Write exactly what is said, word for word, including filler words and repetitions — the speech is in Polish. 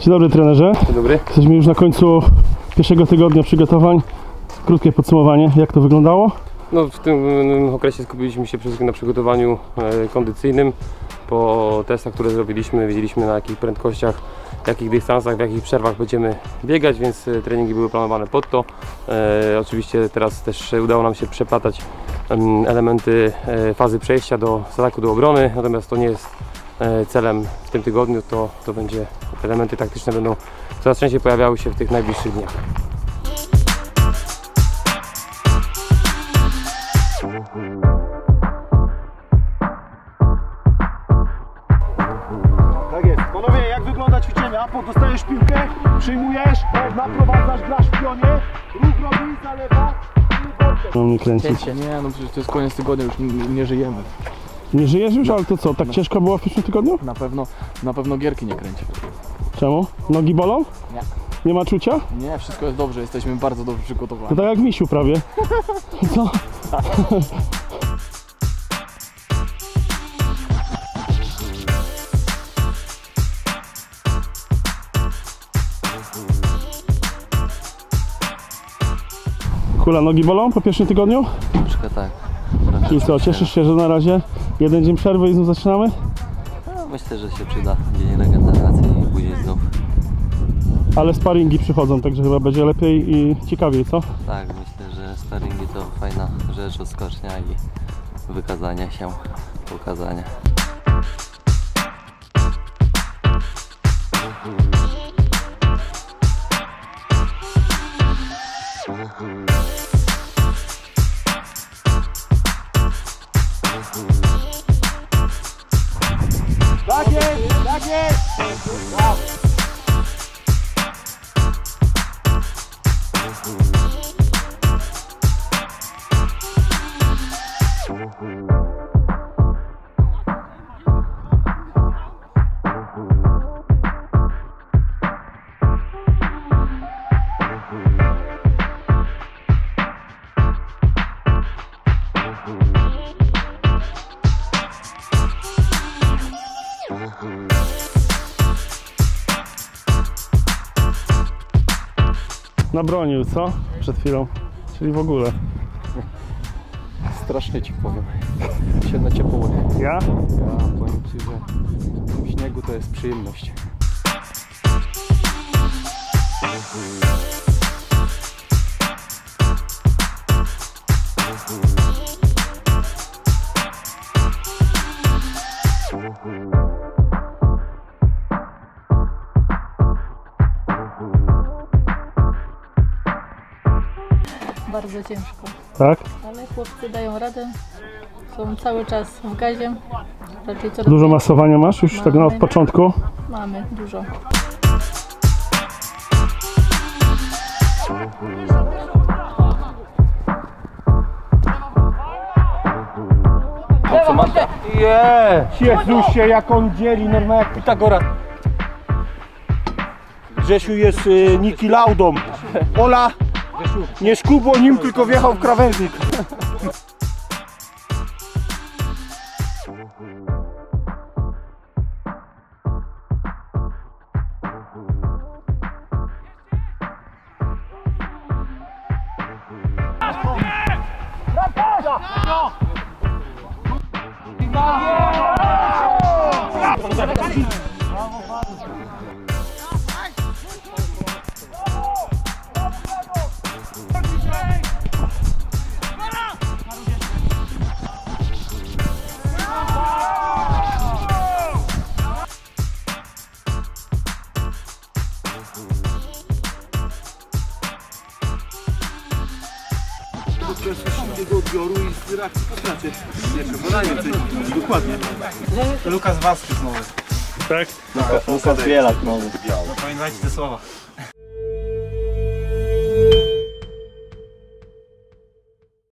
Dzień dobry trenerze. Dzień dobry. Jesteśmy już na końcu pierwszego tygodnia przygotowań. Krótkie podsumowanie, jak to wyglądało? No, w tym okresie skupiliśmy się przede wszystkim na przygotowaniu kondycyjnym. Po testach, które zrobiliśmy, wiedzieliśmy na jakich prędkościach, jakich dystansach, w jakich przerwach będziemy biegać, więc treningi były planowane pod to. E, oczywiście teraz też udało nam się przeplatać elementy fazy przejścia do, z ataku do obrony, natomiast to nie jest celem w tym tygodniu, to, to będzie, elementy taktyczne będą coraz częściej pojawiały się w tych najbliższych dniach. Tak jest. Panowie, jak wygląda ćwiczenie? Apo, dostajesz piłkę, przyjmujesz, naprowadzasz, grasz w pionie, ruch robisz, zalewa i Mam nie kręcić. Nie, no przecież to jest koniec tygodnia, już nie, nie żyjemy. Nie żyjesz już? Ale to co, tak No. ciężko było w pierwszym tygodniu? Na pewno, na pewno gierki nie kręci. Czemu? Nogi bolą? Nie. Nie ma czucia? Nie, wszystko jest dobrze, jesteśmy bardzo dobrze To przygotowani. tak jak misiu prawie. Co? Kula, nogi bolą po pierwszym tygodniu? Troszkę tak. I co, cieszysz się, że na razie jeden dzień przerwy i znów zaczynamy? No, myślę, że się przyda dzień regeneracji i później znów. Ale sparingi przychodzą, także chyba będzie lepiej i ciekawiej, co? Tak, myślę, że sparingi to fajna rzecz, odskocznia i wykazanie się, pokazanie. tak jest, tak jest! Brawo. Nabronił, co? Przed chwilą. Czyli w ogóle. Strasznie ci powiem. Się na ciepło. Ja? Ja powiem ci, że w śniegu to jest przyjemność. Bardzo ciężko, Tak? ale chłopcy dają radę, są cały czas w gazie, raczej coraz Dużo masowania masz już tak na od początku? mamy dużo. Yeah. Jezusie, jak on dzieli, normalnie jak Pitagora. Grzesiu jest y, Niki Laudą. Ola nie szkubło nim, tylko wjechał w krawężnik. Szybkiego odbioru i z reakcji po stracie. Jeszcze podanie, dokładnie. Lukas Vasquez nowy. Tak? Lukas Bielak nowy. Zapamiętajcie te słowa.